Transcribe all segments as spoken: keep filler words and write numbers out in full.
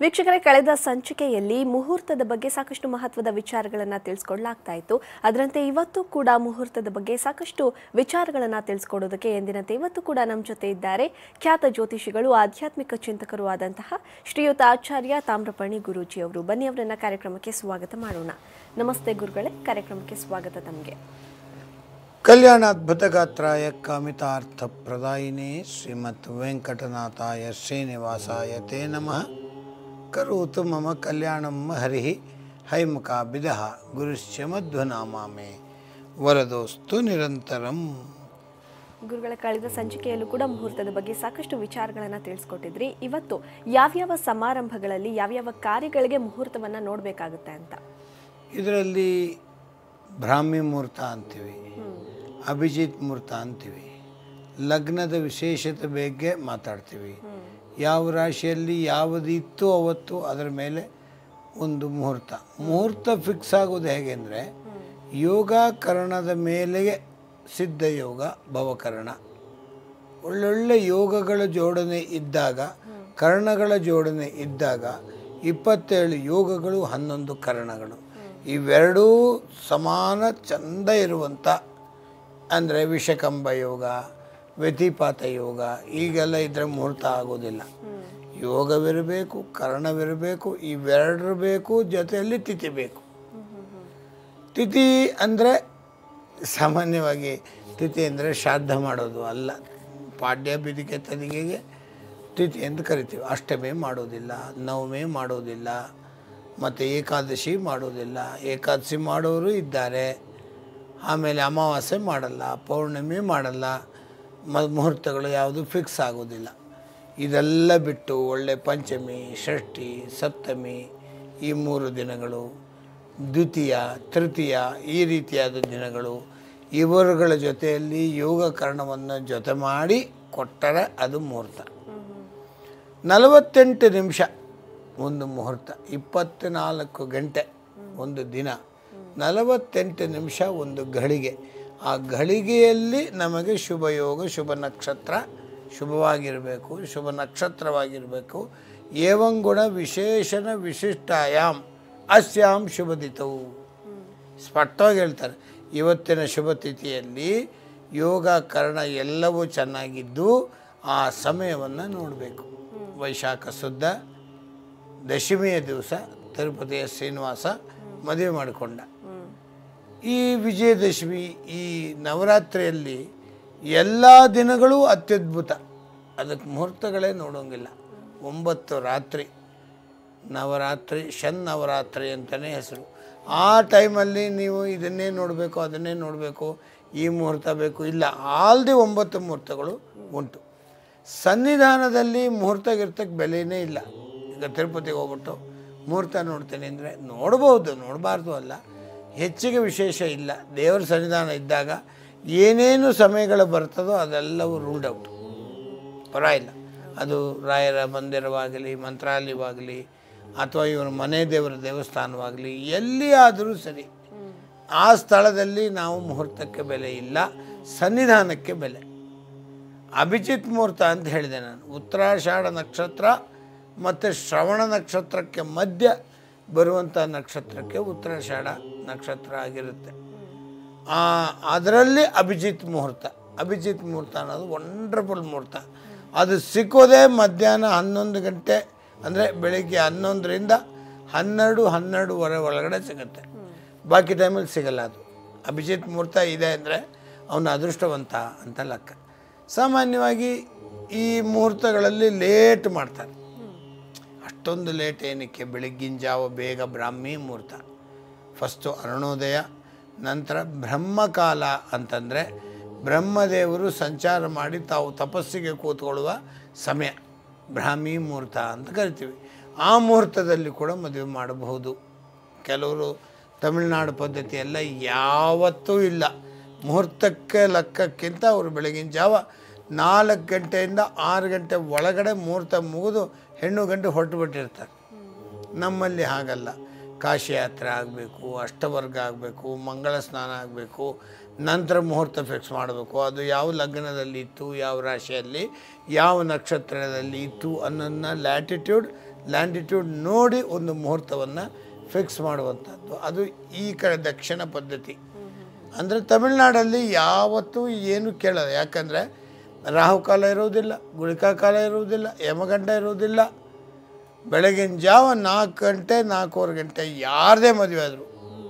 ವೀಕ್ಷಕರೇ, ಕಳೆದ ಸಂಚಿಕೆಯಲ್ಲಿ ಮುಹೂರ್ತದ ಬಗ್ಗೆ ಸಾಕಷ್ಟು ಮಹತ್ವದ ವಿಚಾರಗಳನ್ನು ತಿಳಿಸ್ಕೊಡ್ಲಾಗ್ತಾ ಇತ್ತು. ಅದರಂತೆ ಇವತ್ತು ಕೂಡ ಮುಹೂರ್ತದ ಬಗ್ಗೆ ಸಾಕಷ್ಟು ವಿಚಾರಗಳನ್ನು ತಿಳಿಸ್ಕೊಡೋದಕ್ಕೆ ಎಂದಿನಂತೆ ಇವತ್ತು ಕೂಡ ನಮ್ಮ ಜೊತೆ ಇದ್ದಾರೆ ಖ್ಯಾತ ಜ್ಯೋತಿಷಿಗಳು, ಆಧ್ಯಾತ್ಮಿಕ ಚಿಂತಕರು ಆದಂತಹ ಶ್ರೀಯುತ ಆಚಾರ್ಯ ತಾಮ್ರಪರ್ಣಿ ಗುರೂಜಿ ಅವರು. ಬನ್ನಿ, ಅವರನ್ನ ಕಾರ್ಯಕ್ರಮಕ್ಕೆ ಸ್ವಾಗತ ಮಾಡೋಣ. ನಮಸ್ತೆ ಗುರುಗಳೇ, ಕಾರ್ಯಕ್ರಮಕ್ಕೆ ಸ್ವಾಗತ ತಮಗೆ. ಕಲ್ಯಾಣಾದ್ಭುತಗಾತ್ರಾಯ ಕಾಮಿತಾರ್ಥ ಪ್ರದಾಯಿನೇ ಶ್ರೀಮತ್ ವೆಂಕಟನಾಥಾಯ ಶ್ರೀನಿವಾಸಾಯ ತೇ ನಮಃ. ಕರೋತು ಮಮ ಕಲ್ಯಾಣಂ ಹರಿ ಹೈಮುಖಾಭಿದಃ ಗುರುಶ್ಚ ಮಧ್ವನಾಮಾಮೇ ವರದೋಸ್ತು ನಿರಂತರಂ. ಗುರುಗಳ ಕಳೆದ ಸಂಚಿಕೆಯಲ್ಲೂ ಕೂಡ ಮುಹೂರ್ತದ ಬಗ್ಗೆ ಸಾಕಷ್ಟು ವಿಚಾರಗಳನ್ನು ತಿಳಿಸ್ಕೊಟ್ಟಿದ್ರಿ. ಇವತ್ತು ಯಾವ್ಯಾವ ಸಮಾರಂಭಗಳಲ್ಲಿ ಯಾವ್ಯಾವ ಕಾರ್ಯಗಳಿಗೆ ಮುಹೂರ್ತವನ್ನು ನೋಡಬೇಕಾಗುತ್ತೆ ಅಂತ? ಇದರಲ್ಲಿ ಬ್ರಾಹ್ಮಿ ಮುಹೂರ್ತ ಅಂತೀವಿ, ಅಭಿಜಿತ್ ಮುಹೂರ್ತ ಅಂತೀವಿ, ಲಗ್ನದ ವಿಶೇಷತೆ ಬಗ್ಗೆ ಮಾತಾಡ್ತೀವಿ. ಯಾವ ರಾಶಿಯಲ್ಲಿ ಯಾವುದಿತ್ತು ಅವತ್ತು ಅದರ ಮೇಲೆ ಒಂದು ಮುಹೂರ್ತ. ಮುಹೂರ್ತ ಫಿಕ್ಸ್ ಆಗೋದು ಹೇಗೆ ಅಂದರೆ, ಯೋಗ ಕರ್ಣದ ಮೇಲೆಗೆ ಸಿದ್ಧ ಯೋಗ ಭವಕರ್ಣ. ಒಳ್ಳೊಳ್ಳೆ ಯೋಗಗಳ ಜೋಡಣೆ ಇದ್ದಾಗ, ಕರ್ಣಗಳ ಜೋಡಣೆ ಇದ್ದಾಗ ಇಪ್ಪತ್ತೇಳು ಯೋಗಗಳು, ಹನ್ನೊಂದು ಕರ್ಣಗಳು, ಇವೆರಡೂ ಸಮಾನ ಚಂದ ಇರುವಂಥ, ಅಂದರೆ ವಿಷಕಂಬ ಯೋಗ, ವ್ಯತಿಪಾತ ಯೋಗ, ಈಗೆಲ್ಲ ಇದರ ಮುಹೂರ್ತ ಆಗೋದಿಲ್ಲ. ಯೋಗವಿರಬೇಕು, ಕರ್ಣವಿರಬೇಕು, ಇವೆರಡರ ಬೇಕು, ಜೊತೆಯಲ್ಲಿ ತಿಥಿ ಬೇಕು. ತಿಥಿ ಅಂದರೆ ಸಾಮಾನ್ಯವಾಗಿ ತಿಥಿ ಅಂದರೆ ಶ್ರಾದ್ದ ಮಾಡೋದು ಅಲ್ಲ. ಪಾಡ್ಯ ಬಿದಿಗೆ ತದಿಗೆಗೆ ತಿಥಿ ಅಂತ ಕರಿತೀವಿ. ಅಷ್ಟಮಿ ಮಾಡೋದಿಲ್ಲ, ನವಮಿ ಮಾಡೋದಿಲ್ಲ, ಮತ್ತು ಏಕಾದಶಿ ಮಾಡೋದಿಲ್ಲ. ಏಕಾದಶಿ ಮಾಡೋರು ಇದ್ದಾರೆ. ಆಮೇಲೆ ಅಮಾವಾಸ್ಯೆ ಮಾಡಲ್ಲ, ಪೌರ್ಣಮಿ ಮಾಡಲ್ಲ. ಮ ಮುಹೂರ್ತಗಳು ಯಾವುದು ಫಿಕ್ಸ್ ಆಗೋದಿಲ್ಲ. ಇದೆಲ್ಲ ಬಿಟ್ಟು ಒಳ್ಳೆ ಪಂಚಮಿ, ಷಷ್ಠಿ, ಸಪ್ತಮಿ, ಈ ಮೂರು ದಿನಗಳು, ದ್ವಿತೀಯ, ತೃತೀಯ, ಈ ರೀತಿಯಾದ ದಿನಗಳು, ಇವರುಗಳ ಜೊತೆಯಲ್ಲಿ ಯೋಗ ಕರ್ಣವನ್ನು ಜೊತೆ ಮಾಡಿ ಕೊಟ್ಟರೆ ಅದು ಮುಹೂರ್ತ. ನಲವತ್ತೆಂಟು ನಿಮಿಷ ಒಂದು ಮುಹೂರ್ತ, ಇಪ್ಪತ್ತ್ನಾಲ್ಕು ಗಂಟೆ ಒಂದು ದಿನ, ನಲವತ್ತೆಂಟು ನಿಮಿಷ ಒಂದು ಘಳಿಗೆ. ಆ ಘಳಿಗೆಯಲ್ಲಿ ನಮಗೆ ಶುಭ ಯೋಗ, ಶುಭ ನಕ್ಷತ್ರ ಶುಭವಾಗಿರಬೇಕು, ಶುಭ ನಕ್ಷತ್ರವಾಗಿರಬೇಕು. ಏವಂಗುಣ ವಿಶೇಷಣ ವಿಶಿಷ್ಟಾಯಾಮ್ ಅಸ್ಯಾಂ ಶುಭದಿತವು. ಸ್ಪಷ್ಟವಾಗಿ ಹೇಳ್ತಾರೆ, ಇವತ್ತಿನ ಶುಭ ತಿಥಿಯಲ್ಲಿ ಯೋಗ ಕರ್ಣ ಎಲ್ಲವೂ ಚೆನ್ನಾಗಿದ್ದು ಆ ಸಮಯವನ್ನು ನೋಡಬೇಕು. ವೈಶಾಖ ಶುದ್ಧ ದಶಮಿಯ ದಿವಸ ತಿರುಪತಿಯ ಶ್ರೀನಿವಾಸ ಮದುವೆ ಮಾಡಿಕೊಂಡ. ಈ ವಿಜಯದಶಮಿ, ಈ ನವರಾತ್ರಿಯಲ್ಲಿ ಎಲ್ಲ ದಿನಗಳೂ ಅತ್ಯದ್ಭುತ. ಅದಕ್ಕೆ ಮುಹೂರ್ತಗಳೇ ನೋಡೋಂಗಿಲ್ಲ. ಒಂಬತ್ತು ರಾತ್ರಿ ನವರಾತ್ರಿ, ಶನ್ನವರಾತ್ರಿ ಅಂತಲೇ ಹೆಸರು. ಆ ಟೈಮಲ್ಲಿ ನೀವು ಇದನ್ನೇ ನೋಡಬೇಕು, ಅದನ್ನೇ ನೋಡಬೇಕು, ಈ ಮುಹೂರ್ತ ಬೇಕು ಇಲ್ಲ, ಆಲ್ದಿ ಒಂಬತ್ತು ಮುಹೂರ್ತಗಳು ಉಂಟು. ಸನ್ನಿಧಾನದಲ್ಲಿ ಮುಹೂರ್ತಗಿರ್ತಕ್ಕೆ ಬೆಲೆಯೇ ಇಲ್ಲ. ಈಗ ತಿರುಪತಿಗೆ ಹೋಗ್ಬಿಟ್ಟು ಮುಹೂರ್ತ ನೋಡ್ತೇನೆ ಅಂದರೆ ನೋಡ್ಬೋದು, ನೋಡಬಾರ್ದು ಅಲ್ಲ, ಹೆಚ್ಚಿಗೆ ವಿಶೇಷ ಇಲ್ಲ. ದೇವರ ಸನ್ನಿಧಾನ ಇದ್ದಾಗ ಏನೇನು ಸಮಯಗಳು ಬರ್ತದೋ ಅದೆಲ್ಲವೂ ರೂಲ್ಡ್ ಔಟ್, ಪರ ಇಲ್ಲ. ಅದು ರಾಯರ ಮಂದಿರವಾಗಲಿ, ಮಂತ್ರಾಲಯವಾಗಲಿ, ಅಥವಾ ಇವರ ಮನೆ ದೇವರ ದೇವಸ್ಥಾನವಾಗಲಿ, ಎಲ್ಲಿ ಆದರೂ ಸರಿ, ಆ ಸ್ಥಳದಲ್ಲಿ ನಾವು ಮುಹೂರ್ತಕ್ಕೆ ಬೆಲೆ ಇಲ್ಲ, ಸನ್ನಿಧಾನಕ್ಕೆ ಬೆಲೆ. ಅಭಿಜಿತ್ ಮುಹೂರ್ತ ಅಂತ ಹೇಳಿದೆ ನಾನು. ಉತ್ತರಾಷಾಢ ನಕ್ಷತ್ರ ಮತ್ತು ಶ್ರವಣ ನಕ್ಷತ್ರಕ್ಕೆ ಮಧ್ಯ ಬರುವಂಥ ನಕ್ಷತ್ರಕ್ಕೆ ಉತ್ತರಾಷಾಢ ನಕ್ಷತ್ರ ಆಗಿರುತ್ತೆ. ಅದರಲ್ಲಿ ಅಭಿಜಿತ್ ಮುಹೂರ್ತ. ಅಭಿಜಿತ್ ಮುಹೂರ್ತ ಅನ್ನೋದು ವಂಡರ್ಫುಲ್ ಮುಹೂರ್ತ. ಅದು ಸಿಕ್ಕೋದೇ ಮಧ್ಯಾಹ್ನ ಹನ್ನೊಂದು ಗಂಟೆ, ಅಂದರೆ ಬೆಳಿಗ್ಗೆ ಹನ್ನೊಂದರಿಂದ ಹನ್ನೆರಡು ಹನ್ನೆರಡುವರೆ ಒಳಗಡೆ ಸಿಗುತ್ತೆ. ಬಾಕಿ ಟೈಮಲ್ಲಿ ಸಿಗಲ್ಲ. ಅದು ಅಭಿಜಿತ್ ಮುಹೂರ್ತ ಇದೆ ಅಂದರೆ ಅವನ ಅದೃಷ್ಟವಂತ ಅಂತ ಲೆಕ್ಕ. ಸಾಮಾನ್ಯವಾಗಿ ಈ ಮುಹೂರ್ತಗಳಲ್ಲಿ ಲೇಟ್ ಮಾಡ್ತಾರೆ. ಅಷ್ಟೊಂದು ಲೇಟ್ ಏನಕ್ಕೆ? ಬೆಳಗ್ಗಿನ ಜಾವ ಬೇಗ ಬ್ರಾಹ್ಮಿ ಮುಹೂರ್ತ, ಫಸ್ಟು ಅರುಣೋದಯ, ನಂತರ ಬ್ರಹ್ಮಕಾಲ ಅಂತಂದರೆ ಬ್ರಹ್ಮದೇವರು ಸಂಚಾರ ಮಾಡಿ ತಾವು ತಪಸ್ಸಿಗೆ ಕೂತ್ಕೊಳ್ಳುವ ಸಮಯ ಬ್ರಾಹ್ಮಿ ಮುಹೂರ್ತ ಅಂತ ಕರಿತೀವಿ. ಆ ಮುಹೂರ್ತದಲ್ಲಿ ಕೂಡ ಮದುವೆ ಮಾಡಬಹುದು. ಕೆಲವರು ತಮಿಳುನಾಡು ಪದ್ಧತಿಯೆಲ್ಲ ಯಾವತ್ತೂ ಇಲ್ಲ. ಮುಹೂರ್ತಕ್ಕೆ ಲೆಕ್ಕಕ್ಕಿಂತ ಅವರು ಬೆಳಗಿನ ಜಾವ ನಾಲ್ಕು ಗಂಟೆಯಿಂದ ಆರು ಗಂಟೆ ಒಳಗಡೆ ಮುಹೂರ್ತ ಮುಗಿದು ಹೆಣ್ಣು ಗಂಟೆ ಹೊರಟು ಬಿಟ್ಟಿರ್ತಾರೆ. ನಮ್ಮಲ್ಲಿ ಹಾಗಲ್ಲ. ಕಾಶಿ ಯಾತ್ರೆ ಆಗಬೇಕು, ಅಷ್ಟವರ್ಗ ಆಗಬೇಕು, ಮಂಗಳ ಸ್ನಾನ ಆಗಬೇಕು, ನಂತರ ಮುಹೂರ್ತ ಫಿಕ್ಸ್ ಮಾಡಬೇಕು. ಅದು ಯಾವ ಲಗ್ನದಲ್ಲಿ ಇತ್ತು, ಯಾವ ರಾಶಿಯಲ್ಲಿ, ಯಾವ ನಕ್ಷತ್ರದಲ್ಲಿ ಇತ್ತು ಅನ್ನೋದನ್ನ ಲ್ಯಾಟಿಟ್ಯೂಡ್ ಲ್ಯಾಂಡಿಟ್ಯೂಡ್ ನೋಡಿ ಒಂದು ಮುಹೂರ್ತವನ್ನು ಫಿಕ್ಸ್ ಮಾಡುವಂಥದ್ದು. ಅದು ಈ ಕಡೆ ದಕ್ಷಿಣ ಪದ್ಧತಿ. ಅಂದರೆ ತಮಿಳ್ನಾಡಲ್ಲಿ ಯಾವತ್ತೂ ಏನು ಕೇಳೋದು, ಯಾಕಂದರೆ ರಾಹುಕಾಲ ಇರೋದಿಲ್ಲ, ಗುಳಿಕಾ ಕಾಲ ಇರುವುದಿಲ್ಲ, ಯಮಗಂಡ ಇರುವುದಿಲ್ಲ. ಬೆಳಗಿನ ಜಾವ ನಾಲ್ಕು ಗಂಟೆ ನಾಲ್ಕೂವರೆ ಗಂಟೆ ಯಾರದೇ ಮದುವೆ ಆದರೂ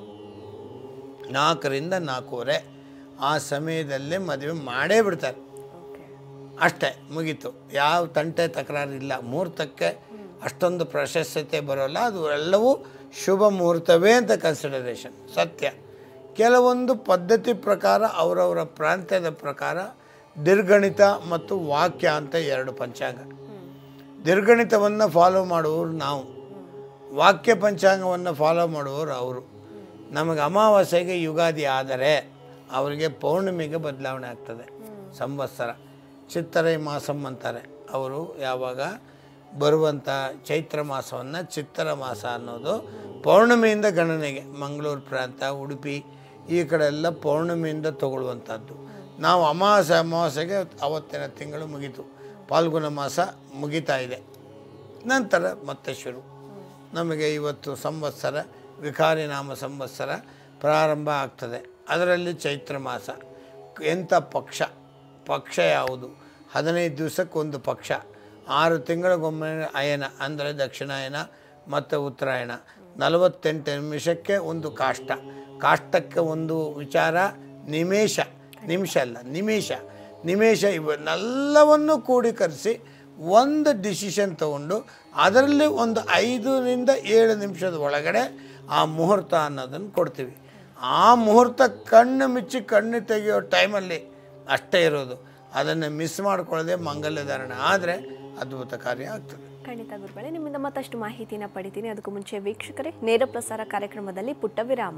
ನಾಲ್ಕರಿಂದ ನಾಲ್ಕೂವರೆ ಆ ಸಮಯದಲ್ಲೇ ಮದುವೆ ಮಾಡೇ ಬಿಡ್ತಾರೆ. ಅಷ್ಟೇ, ಮುಗೀತು. ಯಾವ ತಂಟೆ ತಕರಾರಿಲ್ಲ. ಮುಹೂರ್ತಕ್ಕೆ ಅಷ್ಟೊಂದು ಪ್ರಶಸ್ಯತೆ ಬರೋಲ್ಲ. ಅದು ಎಲ್ಲವೂ ಶುಭ ಮುಹೂರ್ತವೇ ಅಂತ ಕನ್ಸಿಡರೇಷನ್. ಸತ್ಯ, ಕೆಲವೊಂದು ಪದ್ಧತಿ ಪ್ರಕಾರ ಅವರವರ ಪ್ರಾಂತ್ಯದ ಪ್ರಕಾರ ದೀರ್ಘಣಿತ ಮತ್ತು ವಾಕ್ಯ ಅಂತ ಎರಡು ಪಂಚಾಂಗ. ದೀರ್ಘಣಿತವನ್ನು ಫಾಲೋ ಮಾಡುವವರು ನಾವು, ವಾಕ್ಯ ಪಂಚಾಂಗವನ್ನು ಫಾಲೋ ಮಾಡುವವರು ಅವರು. ನಮಗೆ ಅಮಾವಾಸ್ಯೆಗೆ ಯುಗಾದಿ ಆದರೆ ಅವರಿಗೆ ಪೌರ್ಣಿಮೆಗೆ ಬದಲಾವಣೆ ಆಗ್ತದೆ ಸಂವತ್ಸರ. ಚಿತ್ತರೈ ಮಾಸಂ ಅಂತಾರೆ ಅವರು. ಯಾವಾಗ ಬರುವಂಥ ಚೈತ್ರ ಮಾಸವನ್ನು ಚಿತ್ತರ ಮಾಸ ಅನ್ನೋದು ಪೌರ್ಣಿಮೆಯಿಂದ ಗಣನೆಗೆ. ಮಂಗಳೂರು ಪ್ರಾಂತ, ಉಡುಪಿ ಈ ಕಡೆ ಎಲ್ಲ ಪೌರ್ಣಿಮೆಯಿಂದ ತಗೊಳ್ಳುವಂಥದ್ದು. ನಾವು ಅಮಾವಾಸ್ಯೆ ಅಮಾವಾಸ್ಯೆಗೆ ಅವತ್ತಿನ ತಿಂಗಳು ಮುಗೀತು, ಫಾಲ್ಗುಣ ಮಾಸ ಮುಗಿತಾ ಇದೆ. ನಂತರ ಮತ್ತೆ ಶುರು. ನಮಗೆ ಇವತ್ತು ಸಂವತ್ಸರ ವಿಕಾರಿ ನಾಮ ಸಂವತ್ಸರ ಪ್ರಾರಂಭ ಆಗ್ತದೆ. ಅದರಲ್ಲಿ ಚೈತ್ರ ಮಾಸ. ಎಂಥ ಪಕ್ಷ, ಪಕ್ಷ ಯಾವುದು? ಹದಿನೈದು ದಿವಸಕ್ಕೊಂದು ಪಕ್ಷ. ಆರು ತಿಂಗಳಿಗೊಮ್ಮೆ ಅಯನ ಅಂದರೆ ದಕ್ಷಿಣಾಯನ ಮತ್ತು ಉತ್ತರಾಯಣ. ನಲವತ್ತೆಂಟು ನಿಮಿಷಕ್ಕೆ ಒಂದು ಕಾಷ್ಟ, ಕಾಷ್ಟಕ್ಕೆ ಒಂದು ವಿಚಾರ, ನಿಮೇಷ, ನಿಮಿಷ ಅಲ್ಲ ನಿಮೇಷ, ನಿಮೇಷ ಇವನ್ನೆಲ್ಲವನ್ನು ಕೂಡಿಕರಿಸಿ ಒಂದು ಡಿಸಿಷನ್ ತಗೊಂಡು ಅದರಲ್ಲಿ ಒಂದು ಐದರಿಂದ ಏಳು ನಿಮಿಷದ ಒಳಗಡೆ ಆ ಮುಹೂರ್ತ ಅನ್ನೋದನ್ನು ಕೊಡ್ತೀವಿ. ಆ ಮುಹೂರ್ತ ಕಣ್ಣು ಮುಚ್ಚಿ ಕಣ್ಣು ತೆಗೆಯೋ ಟೈಮಲ್ಲಿ ಅಷ್ಟೇ ಇರೋದು. ಅದನ್ನು ಮಿಸ್ ಮಾಡ್ಕೊಳ್ಳದೆ ಮಂಗಲ್ಯ ಧಾರಣೆ ಆದರೆ ಅದ್ಭುತ ಕಾರ್ಯ ಆಗ್ತದೆ. ಖಂಡಿತ ಗುರುಗಳೇ, ನಿಮ್ಮಿಂದ ಮತ್ತಷ್ಟು ಮಾಹಿತಿನ ಪಡಿತೀನಿ. ಅದಕ್ಕೂ ಮುಂಚೆ ವೀಕ್ಷಕರೇ, ನೇರ ಪ್ರಸಾರ ಕಾರ್ಯಕ್ರಮದಲ್ಲಿ ಪುಟ್ಟ ವಿರಾಮ.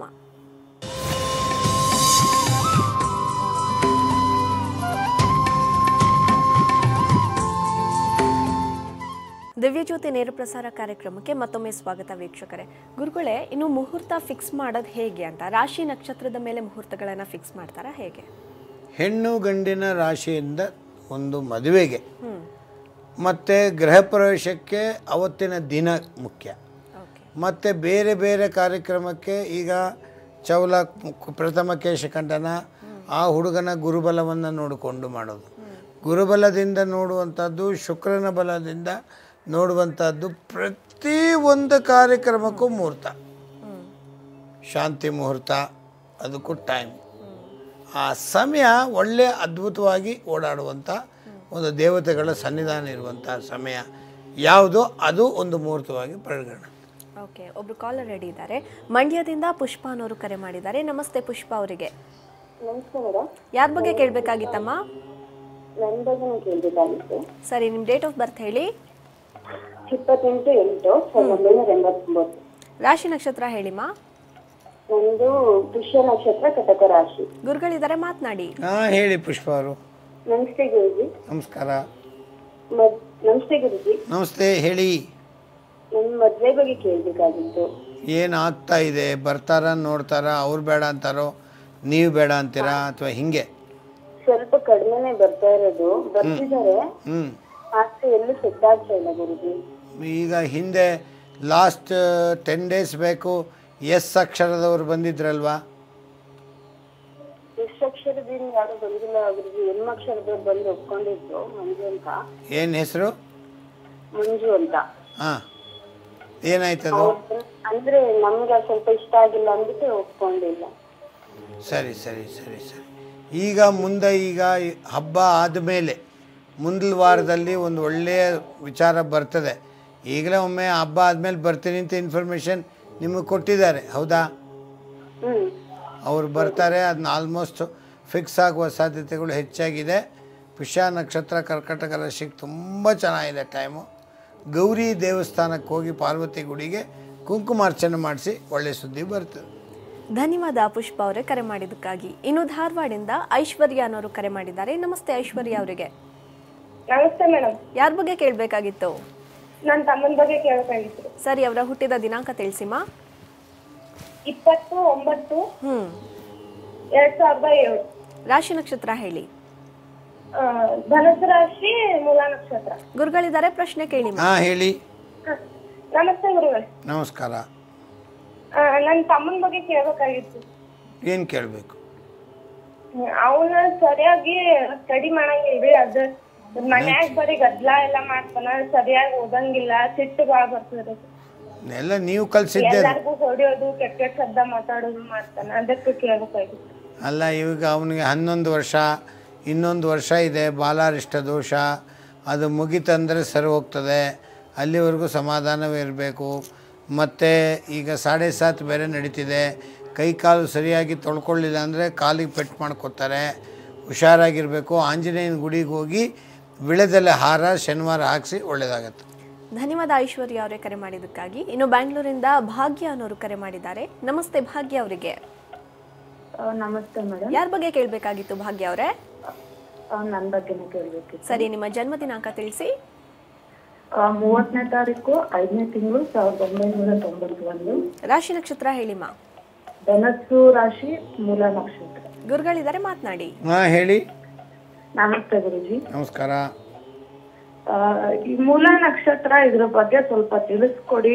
ದಿವ್ಯಜ್ಯೋತಿ ನೇರ ಪ್ರಸಾರ ಕಾರ್ಯಕ್ರಮಕ್ಕೆ ಮತ್ತೊಮ್ಮೆ ಸ್ವಾಗತ ವೀಕ್ಷಕರೇ. ಗುರುಗಳೇ, ಇನ್ನು ಮುಹೂರ್ತ ಫಿಕ್ಸ್ ಮಾಡೋದು ಹೇಗೆ ಅಂತ, ರಾಶಿ ನಕ್ಷತ್ರದ ಮೇಲೆ ಮುಹೂರ್ತಗಳನ್ನು ಫಿಕ್ಸ್ ಮಾಡ್ತಾರಾ ಹೇಗೆ? ಹೆಣ್ಣು ಗಂಡಿನ ರಾಶಿಯಿಂದ ಒಂದು ಮದುವೆಗೆ ಮತ್ತು ಗೃಹ ಪ್ರವೇಶಕ್ಕೆ ಅವತ್ತಿನ ದಿನ ಮುಖ್ಯ. ಮತ್ತು ಬೇರೆ ಬೇರೆ ಕಾರ್ಯಕ್ರಮಕ್ಕೆ ಈಗ ಚೌಲ ಪ್ರಥಮ ಕೇಶಖಂಡನ ಆ ಹುಡುಗನ ಗುರುಬಲವನ್ನು ನೋಡಿಕೊಂಡು ಮಾಡೋದು. ಗುರುಬಲದಿಂದ ನೋಡುವಂಥದ್ದು, ಶುಕ್ರನ ಬಲದಿಂದ ನೋಡುವಂಥದ್ದು. ಪ್ರತಿ ಒಂದು ಕಾರ್ಯಕ್ರಮಕ್ಕೂ ಮುಹೂರ್ತ, ಶಾಂತಿ ಮುಹೂರ್ತ, ಅದಕ್ಕೂ ಟೈಮ್. ಆ ಸಮಯ ಒಳ್ಳೆಯ ಅದ್ಭುತವಾಗಿ ಓಡಾಡುವಂಥ ಒಂದು ದೇವತೆಗಳ ಸನ್ನಿಧಾನ ಇರುವಂಥ ಸಮಯ ಯಾವುದೋ ಅದು ಒಂದು ಮುಹೂರ್ತವಾಗಿ ಪರಿಗಣನೆ. ಓಕೆ, ಒಬ್ರು ಕಾಲರ್ ರೆಡಿ ಇದ್ದಾರೆ. ಮಂಡ್ಯದಿಂದ ಪುಷ್ಪ ಅನ್ನೋರು ಕರೆ ಮಾಡಿದ್ದಾರೆ. ನಮಸ್ತೆ ಪುಷ್ಪ ಅವರಿಗೆ. ನಮಸ್ತೆ ಮೇಡಮ್. ಯಾರ ಬಗ್ಗೆ ಕೇಳಬೇಕಾಗಿತ್ತಮ್ಮ? ನನ್ನ ಬಗ್ಗೆ ಕೇಳಬೇಕಾಗಿತ್ತು. ಸರಿ, ನಿಮ್ಮ ಡೇಟ್ ಆಫ್ ಬರ್ತ್ ಹೇಳಿ. ಇಪ್ಪತ್ತೆಂಟು ಎಂಟು ಸಾವಿರದ ಒಂಬೈನೂರ ಎಂಬತ್ತೊಂಬತ್ತು. ರಾಶಿ ನಕ್ಷತ್ರ ಹೇಳಿಮ್ಮ. ನಂದು ಪುಷ್ಯ ನಕ್ಷತ್ರ, ಕಟಕ ರಾಶಿ. ಗುರುಗಳಿದ್ದಾರೆ, ಮಾತನಾಡಿ. ಹಾಂ, ಹೇಳಿ ಪುಷ್ಪ ಅವರು. ನಮಸ್ತೆ ಗುರುಜಿ. ನಮಸ್ಕಾರ. ನಮಸ್ತೆ ಗುರುಜಿ. ನಮಸ್ತೆ, ಹೇಳಿ. ನನ್ನ ಮದುವೆ ಬಗ್ಗೆ ಕೇಳಬೇಕಾಗಿತ್ತು. ಏನು ಆಗ್ತಾ ಇದೆ? ಬರ್ತಾರ, ನೋಡ್ತಾರ, ಅವ್ರು ಬೇಡ ಅಂತಾರೋ, ನೀವು ಬೇಡ ಅಂತೀರಾ, ಅಥವಾ ಹಿಂಗೆ? ಸ್ವಲ್ಪ ಕಡಿಮೆನೆ ಬರ್ತಾ ಇರೋದು. ಬರ್ತಿದ್ದಾರೆ, ಹ್ಞೂ ಆದ್ರೆ ಎಲ್ಲೂ ಸೆಟ್ ಆಗ್ತಾ ಇಲ್ಲ ಗುರುಜಿ. ಈಗ ಹಿಂದೆ ಲಾಸ್ಟ್ ಟೆನ್ ಡೇಸ್ ಬೇಕು ಎಸ್ ಅಕ್ಷರದವ್ರು ಬಂದಿದ್ರಲ್ವಾ? ಎಷ್ಟು ಅಕ್ಷರದಿಂದ ಯಾರು ಬಂದಿಲ್ಲ ಗುರುಜಿ. ಎಮ್ ಅಕ್ಷರದವ್ರು ಬಂದು ಒಪ್ಕೊಂಡಿದ್ರು, ಮಂಜು ಅಂತ. ಏನು ಹೆಸರು? ಮಂಜು ಅಂತ. ಹಾಂ, ಏನಾಯ್ತದು? ಅಂದ್ರೆ ನಮ್ಗೆ ಸ್ವಲ್ಪ ಇಷ್ಟ ಆಗಿಲ್ಲ ಅಂದ್ಬಿಟ್ಟು ಒಪ್ಕೊಂಡಿಲ್ಲ. ಸರಿ ಸರಿ ಸರಿ ಸರಿ ಈಗ ಮುಂದೆ ಈಗ ಹಬ್ಬ ಆದಮೇಲೆ ಮುಂದಿನ ವಾರದಲ್ಲಿ ಒಂದು ಒಳ್ಳೆಯ ವಿಚಾರ ಬರ್ತದೆ. ಈಗಲೇ ಒಮ್ಮೆ ಹಬ್ಬ ಆದಮೇಲೆ ಬರ್ತೀನಿ ಅಂತ ಇನ್ಫಾರ್ಮೇಷನ್ ನಿಮಗೆ ಕೊಟ್ಟಿದ್ದಾರೆ, ಹೌದಾ? ಅವರು ಬರ್ತಾರೆ. ಅದನ್ನ ಆಲ್ಮೋಸ್ಟ್ ಫಿಕ್ಸ್ ಆಗುವ ಸಾಧ್ಯತೆಗಳು ಹೆಚ್ಚಾಗಿದೆ. ಪುಷ್ಯ ನಕ್ಷತ್ರ, ಕರ್ಕಟಕ ರಾಶಿಗೆ ತುಂಬ ಚೆನ್ನಾಗಿದೆ ಟೈಮು. ಗೌರಿ ದೇವಸ್ಥಾನಕ್ಕೆ ಹೋಗಿ ಪಾರ್ವತಿ ಗುಡಿಗೆ ಕುಂಕುಮಾರ್ಚನೆ ಮಾಡಿಸಿ ಒಳ್ಳೆಯ ಸುದ್ದಿ ಬರ್ತದೆ. ಧನ್ಯವಾದ ಪುಷ್ಪ ಅವರೇ ಕರೆ ಮಾಡಿದ್ದಕ್ಕಾಗಿ. ಇನ್ನು ಧಾರವಾಡಿಂದ ಐಶ್ವರ್ಯ ಅನ್ನೋರು ಕರೆ ಮಾಡಿದ್ದಾರೆ. ನಮಸ್ತೆ ಐಶ್ವರ್ಯ ಅವರಿಗೆ. ನಮಸ್ತೆ ಮೇಡಮ್. ಯಾರ ಬಗ್ಗೆ ಕೇಳಬೇಕಾಗಿತ್ತು? ನನ್ನ ತಮ್ಮನ ಬಗ್ಗೆ ಕೇಳಬೇಕಾಗಿತ್ತು. ಸರಿ, ಅವರ ಹುಟ್ಟಿದ ದಿನಾಂಕ ತಿಳಿಸಿಮಾ. ಇಪ್ಪತ್ತು ಒಂಬತ್ತು ಹ್ಮ್ ಎರಡ್ ಸಾವಿರದ ಏಳು. ರಾಶಿ ನಕ್ಷತ್ರ ಹೇಳಿ. ಧನುಸು ರಾಶಿ, ಮೂಲ ನಕ್ಷತ್ರ. ಗುರುಗಳಿದ್ದಾರೆ, ಪ್ರಶ್ನೆ ಕೇಳಿ. ಹಾಂ, ಹೇಳಿ. ನಮಸ್ತೆ ಗುರುಗಳೇ. ನಮಸ್ಕಾರ. ನನ್ನ ತಮ್ಮನ ಬಗ್ಗೆ ಕೇಳಬೇಕಾಗಿತ್ತು. ಏನು ಕೇಳಬೇಕು? ಅವನ ಸರಿಯಾಗಿ ಸ್ಟಡಿ ಮಾಡಂಗಿಲ್ರಿ. ಅದ ಮನ್ಯಾಗ ಬರೀ ಗದ್ಲ ಎಲ್ಲ ಮಾಡ್ತಾನ, ಸರಿಯಾಗಿ ಓದಂಗಿಲ್ಲ, ಸಿಟ್ಟು ಬಾಳ ಬರ್ತದ. ಎಲ್ಲ ನೀವು ಕಲಿಸಿದ್ದೆ. ಎಲ್ಲರಿಗೂ ಹೊಡಿಯೋದು, ಕೆಟ್ಟ ಕೆಟ್ಟ ಶಬ್ದ ಮಾತಾಡೋದು ಮಾಡ್ತಾನ. ಅದಕ್ಕೆ ಕೇಳಬೇಕಾಗಿತ್ತು. ಅಲ್ಲ, ಇವಾಗ ಅವನಿಗೆ ಹನ್ನೊಂದು ವರ್ಷ, ಇನ್ನೊಂದು ವರ್ಷ ಇದೆ ಬಾಲಾರಿಷ್ಟ ದೋಷ. ಅದು ಮುಗಿತಂದರೆ ಸರಿ ಹೋಗ್ತದೆ. ಅಲ್ಲಿವರೆಗೂ ಸಮಾಧಾನವೇ ಇರಬೇಕು. ಮತ್ತು ಈಗ ಸಾಡೆ ಸಾತ್ ಬೇರೆ ನಡೀತಿದೆ. ಕೈ ಕಾಲು ಸರಿಯಾಗಿ ತೊಳ್ಕೊಳ್ಳಿಲ್ಲ ಅಂದರೆ ಕಾಲಿಗೆ ಪೆಟ್ಟು ಮಾಡ್ಕೊತಾರೆ. ಹುಷಾರಾಗಿರಬೇಕು. ಆಂಜನೇಯನ ಗುಡಿಗೆ ಹೋಗಿ ವಿಳೆದೆಲೆ ಹಾರ ಶನಿವಾರ ಹಾಕಿಸಿ ಒಳ್ಳೆಯದಾಗತ್ತೆ. ಧನ್ಯವಾದ ಐಶ್ವರ್ಯ ಅವರೇ ಕರೆ ಮಾಡಿದ್ದಕ್ಕಾಗಿ. ಇನ್ನು ಬ್ಯಾಂಗ್ಳೂರಿಂದ ಭಾಗ್ಯ ಅನ್ನೋರು ಕರೆ ಮಾಡಿದ್ದಾರೆ. ನಮಸ್ತೆ ಭಾಗ್ಯ ಅವರಿಗೆ. ನಮಸ್ತೆ ಮೇಡಮ್. ಯಾರ ಬಗ್ಗೆ ಕೇಳಬೇಕಾಗಿತ್ತು ಭಾಗ್ಯ ಅವರೇ? ನನ್ನ ಬಗ್ಗೆನೇ ಕೇಳಬೇಕಿತ್ತು. ಸರಿ, ನಿಮ್ಮ ಜನ್ಮ ದಿನಾಂಕ ತಿಳಿಸಿ. ಮೂವತ್ತನೇ ತಾರೀಕು ಐದನೇ ತಿಂಗಳು ಸಾವಿರದ ಒಂಬೈನೂರ ತೊಂಬತ್ತೊಂದು. ರಾಶಿ ನಕ್ಷತ್ರ ಹೇಳಿಮಾ. ಧನಸ್ಸು ರಾಶಿ, ಮೂಲ ನಕ್ಷತ್ರ. ಗುರುಗಳಿದ್ದಾರೆ, ಮಾತನಾಡಿ. ಹಾಂ, ಹೇಳಿ. ನಮಸ್ತೆ ಗುರುಜಿ. ನಮಸ್ಕಾರ. ಈ ಮೂಲ ನಕ್ಷತ್ರ ಇದ್ರ ಬಗ್ಗೆ ಸ್ವಲ್ಪ ತಿಳಿಸ್ಕೊಡಿ.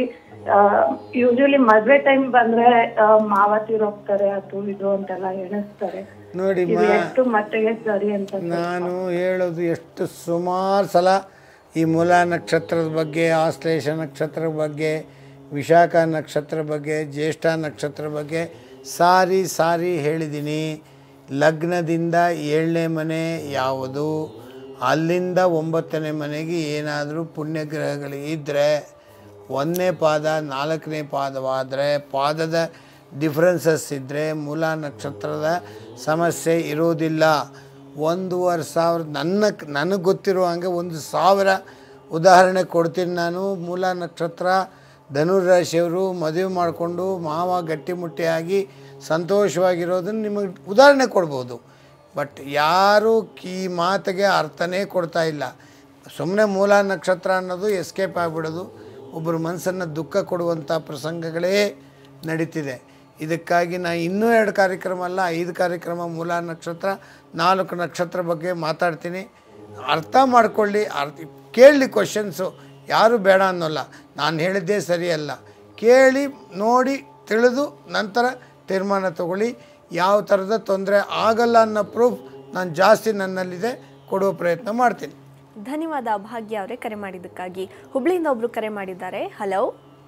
ಯೂಶಲಿ ಮದ್ವೆ ಟೈಮ್ ಬಂದ್ರೆ ಮಾವತಿರು ಹೋಗ್ತಾರೆ, ಅದು ಇದು ಅಂತೆಲ್ಲ ಎಣಿಸ್ತಾರೆ. ನೋಡಿ, ಎಷ್ಟು ಮಟ್ಟಿಗೆ ಸರಿ ಅಂತ ನಾನು ಹೇಳೋದು ಎಷ್ಟು ಸುಮಾರು ಸಲ ಈ ಮೂಲ ನಕ್ಷತ್ರದ ಬಗ್ಗೆ, ಆಶ್ಲೇಷ ನಕ್ಷತ್ರದ ಬಗ್ಗೆ, ವಿಶಾಖ ನಕ್ಷತ್ರ ಬಗ್ಗೆ, ಜ್ಯೇಷ್ಠ ನಕ್ಷತ್ರ ಬಗ್ಗೆ ಸಾರಿ ಸಾರಿ ಹೇಳಿದ್ದೀನಿ. ಲಗ್ನದಿಂದ ಏಳನೇ ಮನೆ ಯಾವುದು, ಅಲ್ಲಿಂದ ಒಂಬತ್ತನೇ ಮನೆಗೆ ಏನಾದರೂ ಪುಣ್ಯಗ್ರಹಗಳಿದ್ದರೆ ಒಂದನೇ ಪಾದ ನಾಲ್ಕನೇ ಪಾದವಾದರೆ, ಪಾದದ ಡಿಫ್ರೆನ್ಸಸ್ ಇದ್ದರೆ ಮೂಲ ನಕ್ಷತ್ರದ ಸಮಸ್ಯೆ ಇರೋದಿಲ್ಲ. ಒಂದೂವರೆ ಸಾವಿರ ನನ್ನ ನನಗೆ ಗೊತ್ತಿರೋ ಹಾಗೆ ಒಂದು ಸಾವಿರ ಉದಾಹರಣೆ ಕೊಡ್ತೀನಿ ನಾನು. ಮೂಲ ನಕ್ಷತ್ರ ಧನುರಾಶಿಯವರು ಮದುವೆ ಮಾಡಿಕೊಂಡು ಮಾವ ಗಟ್ಟಿಮುಟ್ಟಿಯಾಗಿ ಸಂತೋಷವಾಗಿರೋದನ್ನು ನಿಮಗೆ ಉದಾಹರಣೆ ಕೊಡ್ಬೋದು. ಬಟ್ ಯಾರೂ ಈ ಮಾತಿಗೆ ಅರ್ಥನೇ ಕೊಡ್ತಾ ಇಲ್ಲ. ಸುಮ್ಮನೆ ಮೂಲ ನಕ್ಷತ್ರ ಅನ್ನೋದು ಎಸ್ಕೇಪ್ ಆಗಿಬಿಡೋದು. ಒಬ್ಬರ ಮನಸ್ಸನ್ನು ದುಃಖ ಕೊಡುವಂಥ ಪ್ರಸಂಗಗಳೇ ನಡೀತಿದೆ. ಇದಕ್ಕಾಗಿ ನಾನು ಇನ್ನೂ ಎರಡು ಕಾರ್ಯಕ್ರಮ ಅಲ್ಲ, ಐದು ಕಾರ್ಯಕ್ರಮ ಮೂಲ ನಕ್ಷತ್ರ, ನಾಲ್ಕು ನಕ್ಷತ್ರ ಬಗ್ಗೆ ಮಾತಾಡ್ತೀನಿ. ಅರ್ಥ ಮಾಡ್ಕೊಳ್ಳಿ, ಅರ್ಥ ಕೇಳಲಿ. ಕ್ವಶನ್ಸು ಯಾರೂ ಬೇಡ ಅನ್ನೋಲ್ಲ. ನಾನು ಹೇಳಿದ್ದೇ ಸರಿಯಲ್ಲ. ಕೇಳಿ ನೋಡಿ ತಿಳಿದು ನಂತರ ತೀರ್ಮಾನ ತಗೊಳ್ಳಿ. ಯಾವ ಥರದ ತೊಂದರೆ ಆಗಲ್ಲ ಅನ್ನೋ ಪ್ರೂಫ್ ನಾನು ಜಾಸ್ತಿ ನನ್ನಲ್ಲಿದೆ, ಕೊಡುವ ಪ್ರಯತ್ನ ಮಾಡ್ತೀನಿ. ಧನ್ಯವಾದ ಭಾಗ್ಯ ಅವರೇ ಕರೆ ಮಾಡಿದ್ದಕ್ಕಾಗಿ. ಹುಬ್ಳಿಯಿಂದ ಒಬ್ರು ಕರೆ ಮಾಡಿದ್ದಾರೆ. ಹಲೋ,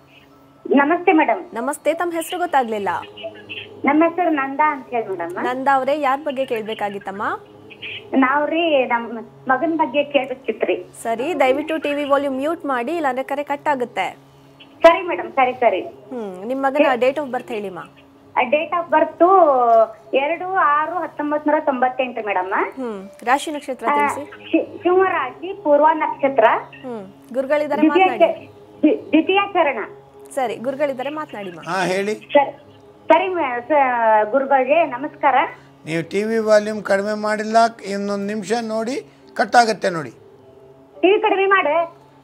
ನಮಸ್ತೆ ಮೇಡಮ್. ನಮಸ್ತೆ. ತಮ್ಮ ಹೆಸರು ಗೊತ್ತಾಗ್ಲಿಲ್ಲ? ನಮ್ಮ ಹೆಸರು ನಂದಾ ಅಂತ ಹೇಳಿ ಮೇಡಮ್. ನಂದಾ ಅವರೇ, ಯಾರ ಬಗ್ಗೆ ಕೇಳ್ಬೇಕಾಗಿತ್ತಮ್ಮ? ನಾವ್ರಿ ನಮ್ಮ ಮಗನ ಬಗ್ಗೆ ಕೇಳ್ಬೇಕಿತ್ರಿ. ಸರಿ, ದಯವಿಟ್ಟು ಟಿವಿ ವಾಲ್ಯೂಮ್ ಮ್ಯೂಟ್ ಮಾಡಿ, ಇಲ್ಲಾಂದ್ರೆ ಕರೆ ಕಟ್ ಆಗುತ್ತೆ. ಸರಿ ಮೇಡಮ್, ಸರಿ ಸರಿ. ಹ್ಮ್ ನಿಮ್ಮ ಮಗನ ಡೇಟ್ ಆಫ್ ಬರ್ತ್ ಹೇಳಿಮಾ. ಡೇಟ್ ಆಫ್ ಬರ್ತ್ ಎರಡು ಆರು ಹತ್ತೊಂಬತ್ ನೂರ ತೊಂಬತ್ತೆಂಟು ಮೇಡಮ್. ಹ್ಮ್ ರಾಶಿ ನಕ್ಷತ್ರ ತಿಳಿಸಿ. ಶಿವರಾಶಿ, ಪೂರ್ವ ನಕ್ಷತ್ರ. ಹ್ಮ್ ಗುರುಗಳಿದ್ದಾರೆ, ಮಾತನಾಡಿ. ದ್ವಿತೀಯ ಚರಣ. ಸರಿ, ಗುರುಗಳಿದ್ದಾರೆ, ಮಾತನಾಡಿ. ಹಾಂ, ಹೇಳಿ. ಸರಿ ಗುರುಗಳಿಗೆ ನಮಸ್ಕಾರ. ನೀವು ಟಿ ವಿ ವಾಲ್ಯೂಮ್ ಕಡಿಮೆ ಮಾಡಿಲ್ಲ, ಇನ್ನೊಂದು ನಿಮಿಷ ನೋಡಿ, ಕಟ್ ಆಗುತ್ತೆ ನೋಡಿ. ಟಿವಿ ಕಡಿಮೆ ಮಾಡು.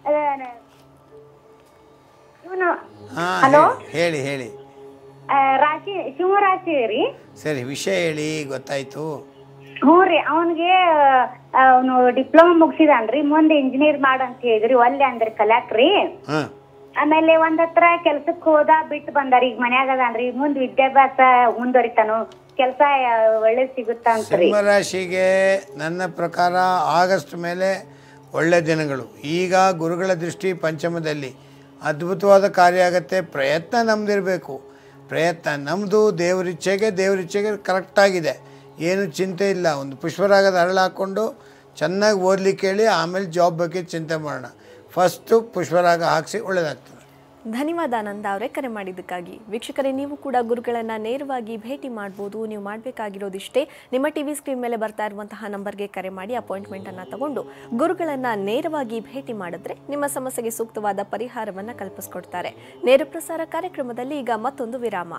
ಹಾಂ, ಹೇಳಿ ಹೇಳಿ. ರಾಶಿ ಶಿವರಾಶಿ ರೀ. ಸರಿ, ವಿಷಯ ಹೇಳಿ, ಗೊತ್ತಾಯ್ತು. ಹ್ಞೂ ರೀ, ಅವನಿಗೆ ಅವನು ಡಿಪ್ಲೊಮಾ ಮುಗಿಸಿದಾನ್ರಿ. ಮುಂದೆ ಇಂಜಿನಿಯರ್ ಮಾಡಂತ ಹೇಳಿದ್ರಿ, ಒಲ್ಲೆ ಅಂದ್ರಿ ಕಲ್ಯಾಕ್ರಿ. ಆಮೇಲೆ ಒಂದ್ ಹತ್ರ ಕೆಲ್ಸಕ್ಕೆ ಹೋದ, ಬಿಟ್ಟು ಬಂದಾರ. ಈಗ ಮನ್ಯಾಗ ಅದಾನ್ರಿ. ಮುಂದ್ ವಿದ್ಯಾಭ್ಯಾಸ ಮುಂದುವರಿತಾನು, ಕೆಲಸ ಒಳ್ಳೆ ಸಿಗುತ್ತಾ ಅಂತ್ರಿ. ಸಿಂಹರಾಶಿಗೆ ನನ್ನ ಪ್ರಕಾರ ಆಗಸ್ಟ್ ಮೇಲೆ ಒಳ್ಳೆ ದಿನಗಳು. ಈಗ ಗುರುಗಳ ದೃಷ್ಟಿ ಪಂಚಮದಲ್ಲಿ ಅದ್ಭುತವಾದ ಕಾರ್ಯ ಆಗತ್ತೆ. ಪ್ರಯತ್ನ ನಮ್ದಿರಬೇಕು. ಪ್ರಯತ್ನ ನಮ್ಮದು. ದೇವರಿಚ್ಛೆಗೆ ದೇವರಿಚ್ಛೆಗೆ ಕರೆಕ್ಟಾಗಿದೆ, ಏನು ಚಿಂತೆ ಇಲ್ಲ. ಒಂದು ಪುಷ್ಪರಾಗದ ಹರಳು ಹಾಕ್ಕೊಂಡು ಚೆನ್ನಾಗಿ ಓದಲಿಕ್ಕೆ ಹೇಳಿ, ಆಮೇಲೆ ಜಾಬ್ ಬಗ್ಗೆ ಚಿಂತೆ ಮಾಡೋಣ. ಫಸ್ಟು ಪುಷ್ಪರಾಗ ಹಾಕಿಸಿ ಒಳ್ಳೆಯದಾಗ್ತದೆ. ಧನ್ಯವಾದ ನಂದ ಅವರೇ ಕರೆ ಮಾಡಿದ್ದಕ್ಕಾಗಿ. ವೀಕ್ಷಕರೇ, ನೀವು ಕೂಡ ಗುರುಗಳನ್ನು ನೇರವಾಗಿ ಭೇಟಿ ಮಾಡ್ಬೋದು. ನೀವು ಮಾಡಬೇಕಾಗಿರೋದಿಷ್ಟೇ, ನಿಮ್ಮ ಟಿ ವಿ ಸ್ಕ್ರೀನ್ ಮೇಲೆ ಬರ್ತಾ ಇರುವಂತಹ ನಂಬರ್ಗೆ ಕರೆ ಮಾಡಿ ಅಪಾಯಿಂಟ್ಮೆಂಟನ್ನು ತಗೊಂಡು ಗುರುಗಳನ್ನು ನೇರವಾಗಿ ಭೇಟಿ ಮಾಡಿದ್ರೆ ನಿಮ್ಮ ಸಮಸ್ಯೆಗೆ ಸೂಕ್ತವಾದ ಪರಿಹಾರವನ್ನು ಕಲ್ಪಿಸ್ಕೊಡ್ತಾರೆ. ನೇರ ಪ್ರಸಾರ ಕಾರ್ಯಕ್ರಮದಲ್ಲಿ ಈಗ ಮತ್ತೊಂದು ವಿರಾಮ.